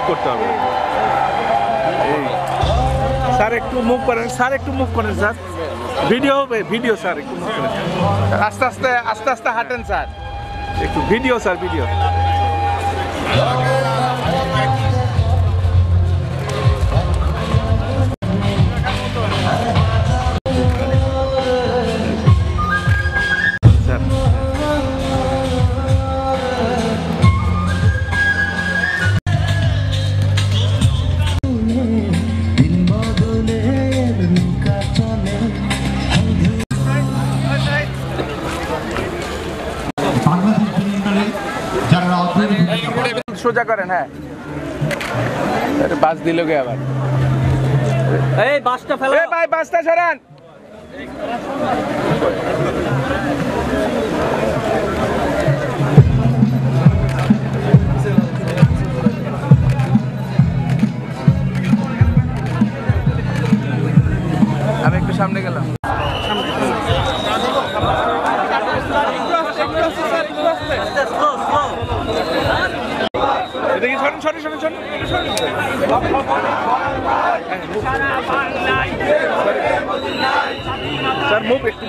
করতে হবে। এই স্যার একটু মুভ করেন, স্যার একটু মুভ করেন স্যার, ভিডিও হবে, ভিডিও স্যার একটু মুভ করেন, আস্তে আস্তে আস্তে আস্তে হাঁটেন স্যার, একটু ভিডিও স্যার, ভিডিও। সোজা করেন, হ্যাঁ বাস দিল গে আবার, এই বাসটা ফেলো, এই ভাই বাসটা সরান। আমি একটু সামনে গেলাম, দেখি সরেন সরেন সরেন সরেন, স্যার মুভ একটু,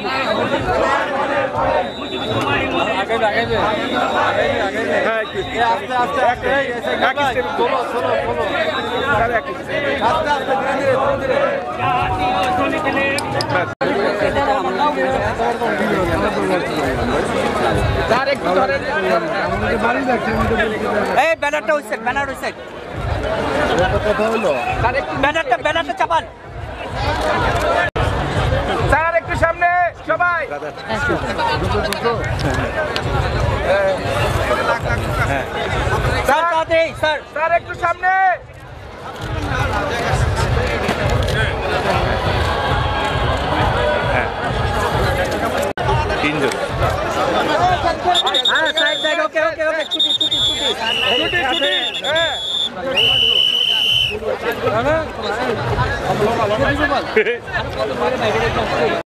এই ব্যানারটা হইছে, ব্যানার হইছে, কথা হলো স্যার একটু ব্যানারটা, ব্যানারটা চাপান স্যার একটু সামনে সবাই, স্যার তাড়াতাড়ি স্যার, স্যার একটু সামনে, তিনজন, হ্যাঁ সাইড সাইড, ওকে ওকে ওকে, ছুটি ছুটি ছুটি ছুটি ছুটি, হ্যাঁ